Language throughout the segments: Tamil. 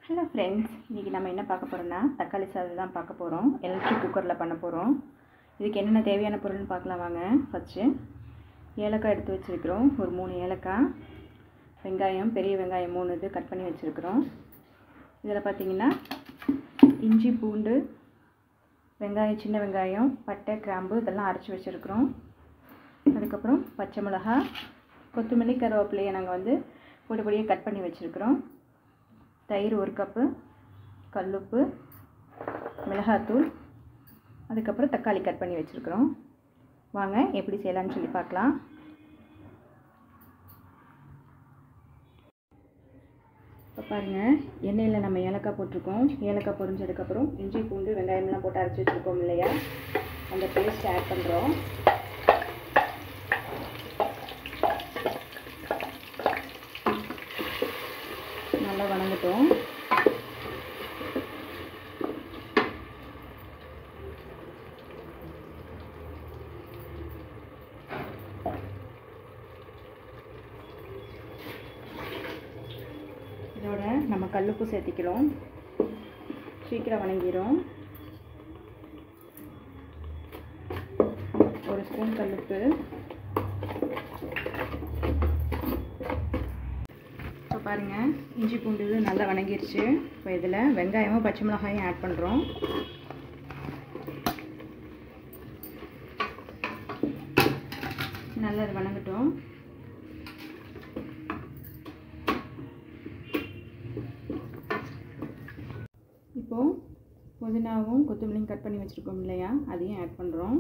ஹலோ ஃப்ரெண்ட்ஸ், இன்றைக்கி நம்ம என்ன பார்க்க போகிறோம்னா தக்காளி சாதம் தான் பார்க்க போகிறோம். எலக்ட்ரிக் குக்கரில் பண்ண போகிறோம். இதுக்கு என்னென்ன தேவையான பொருள்னு பார்க்கலாம் வாங்க. ஃபஸ்ட்டு ஏலக்காய் எடுத்து வச்சுருக்கிறோம், ஒரு 3 ஏலக்காய். வெங்காயம், பெரிய வெங்காயம் 3 இது கட் பண்ணி வச்சுருக்கிறோம். இதில் பார்த்திங்கன்னா இஞ்சி, பூண்டு, வெங்காயம், சின்ன வெங்காயம், பட்டை, கிராம்பு இதெல்லாம் அரைச்சி வச்சுருக்கிறோம். அதுக்கப்புறம் பச்சை மிளகா, கொத்தமல்லி, கருவேப்பிலையை நாங்கள் பொடி பொடியாக கட் பண்ணி வச்சுருக்கிறோம். தயிர் 1 கப்பு, கல்லுப்பு, மிளகாத்தூள், அதுக்கப்புறம் தக்காளி கட் பண்ணி வச்சுருக்கிறோம். வாங்க எப்படி செய்யலான்னு சொல்லி பார்க்கலாம். இப்போ பாருங்கள், எண்ணெயில் நம்ம ஏலக்காய் போட்டிருக்கோம். ஏலக்காய் பொரிஞ்சதுக்கப்புறம் இஞ்சி, பூண்டு, வெங்காயம்லாம் போட்டு அரைச்சி வச்சுருக்கோம் இல்லையா, அந்த பேஸ்ட் ஆட் பண்ணுறோம். நல்லா வணங்கட்டும். இதோட நம்ம கல்லுப்பு சேர்த்திக்கிறோம். சீக்கிரம் வணங்கிடும். 1 ஸ்பூன் கல்லுப்பு. இப்போ பாருங்கள், இஞ்சி பூண்டு நல்லா வணங்கிருச்சு. இப்போ இதில் வெங்காயமும் பச்சை மிளகாயும் ஆட் பண்ணுறோம். நல்லா அது வணங்கட்டும். இப்போது புதினாவும் கொத்தமல்லியும் கட் பண்ணி வச்சுருக்கோம் இல்லையா, அதையும் ஆட் பண்ணுறோம்.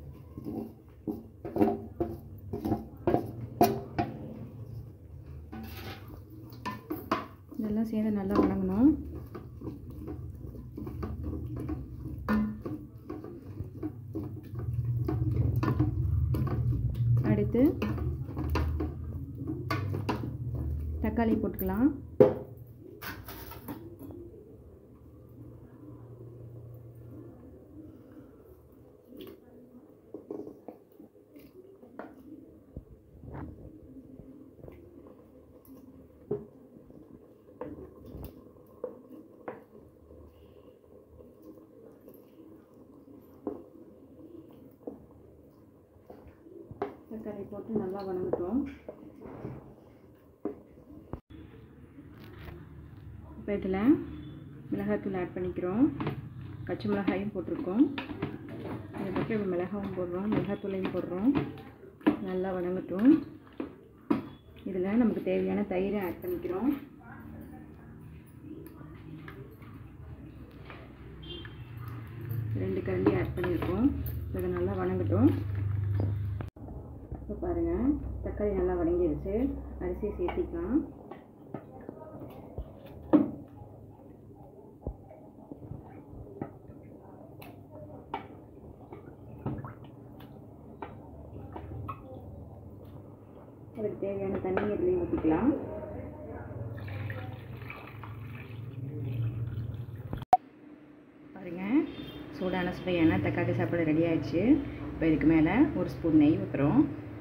இதெல்லாம் சேர்ந்து நல்லா வணங்கணும். அடுத்து தக்காளி போட்டுக்கலாம். தக்காளி போட்டு நல்லா வணங்கட்டும். இப்போ இதில் மிளகாத்தூள் ஆட் பண்ணிக்கிறோம். பச்சை மிளகாயும் போட்டிருக்கோம். அதுக்கப்புறம் இப்போ மிளகாவும் போடுறோம், மிளகாத்தூளையும் போடுறோம். நல்லா வணங்கட்டும். இதில் நமக்கு தேவையான தயிரை ஆட் பண்ணிக்கிறோம். ரெண்டு கரண்டி ஆட் பண்ணியிருக்கோம். இதை நல்லா வணங்கட்டும். இப்போ பாருங்கள், தக்காளி நல்லா வதங்கிடுச்சு. அரிசியை சேர்த்திக்கலாம். அதுக்கு தேவையான தண்ணி இதுலேயும் ஊற்றிக்கலாம். பாருங்கள், சூடான சுவையான தக்காளி சாப்பாடு ரெடி ஆயிடுச்சு. இப்போ இதுக்கு மேலே 1 ஸ்பூன் நெய் ஊற்றுறோம்.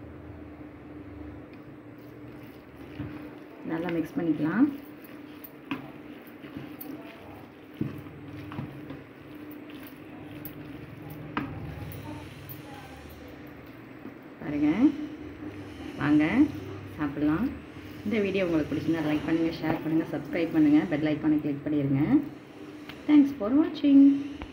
நல்லா மிக்ஸ் பண்ணிக்கலாம். பாருங்க, வாங்க சாப்பிடலாம். இந்த வீடியோ உங்களுக்கு பிடிச்சிருந்தா லைக் பண்ணுங்கள், ஷேர் பண்ணுங்கள், சப்ஸ்கிரைப் பண்ணுங்கள், பெல் ஐக்கானை கிளிக் பண்ணிடுங்க. தேங்க்ஸ் ஃபார் வாட்சிங்.